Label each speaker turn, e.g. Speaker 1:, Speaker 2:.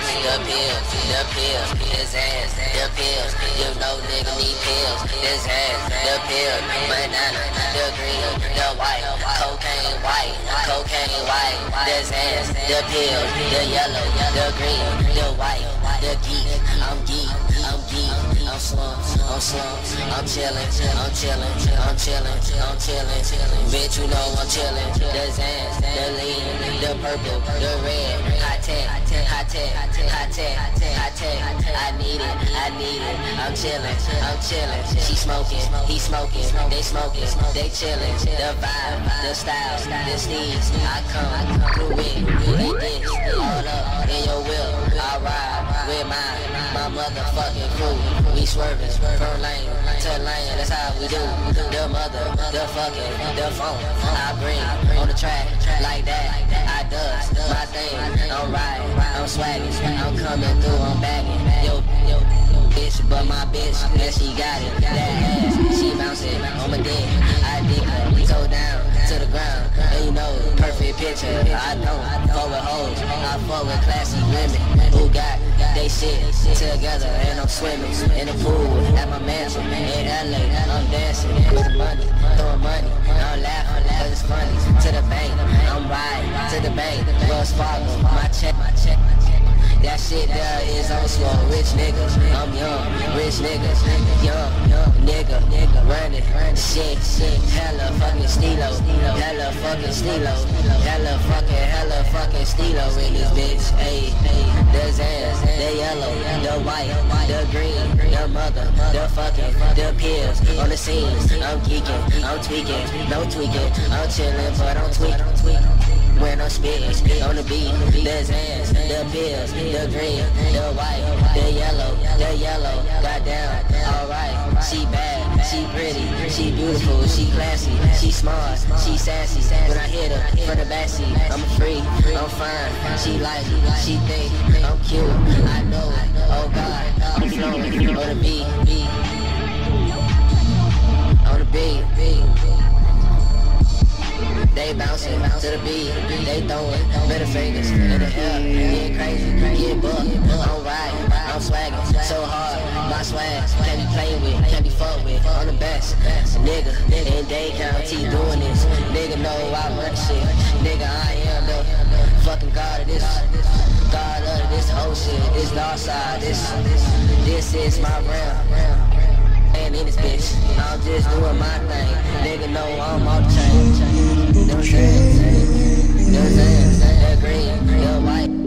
Speaker 1: the pills, his ass, the pills. You know nigga need pills, his ass, the pills. Banana, the green, the white, cocaine white, his ass, the pills, the yellow, the green, the white, the geek. I'm geek, I'm slums, I'm chillin', bitch, you know I'm chillin'. The Zans, the lean, the purple, the red, hot tech, I need it, I'm chillin', she smoking, he smoking, they smoking, they chillin', the vibe, the style, the steez, I come through it, they dish, all up in your whip, I ride with my motherfucking crew, we swerving from lane to lane, that's how we do, the mother, the fucking, the phone, I bring on the track, like that, I does my thing, I'm riding, I'm swagging, I'm coming through, I'm bagging, yo, bitch, but my bitch, yeah, she got it, that ass, she bouncing on my dick, I dig her, toe down to the ground, and you know, perfect picture, I don't fuck with hoes, I fuck with classy women, who got they shit together, and I'm swimming in the pool at my mansion in LA, I'm dancing with the money, throwing money, I'm laughing, cause it's funny, to the bank, I'm riding to the bank, Wells Fargo, my check, that shit there is on slow, rich niggas, I'm young, rich niggas, young nigga, running, shit, hella fucking stilo, hella fucking stilo in this bitch, ayy, the Zans, the yellow, the white, the green, the mother, the fucking, the pills, on the scenes, I'm geeking, I'm tweaking, no tweaking, I'm chillin', but I'm tweaking. When I'm spittin' on the beat, the Zans, the pills, the green, the white, the yellow, goddamn, alright, she bad, she pretty, she beautiful, she classy, she smart, she sassy, when I hit her from the backseat, I'm free, I'm fine, she like, she think, I'm cute, I know, oh God, I'm flowing, on the beat, on the beat. They bouncing to the beat, they throwing middle fingers in the air, get crazy, get buck, I'm riding, I'm swagging so hard, my swag can't be played with, can't be fucked with, I'm the best, nigga, in Dade County doing this, nigga know I run shit, nigga I am the fucking god of this whole shit, this dark side, this is my realm. In this bitch, I'm just doing my thing. Nigga know I'm off the chain. Them saying, that green, the white.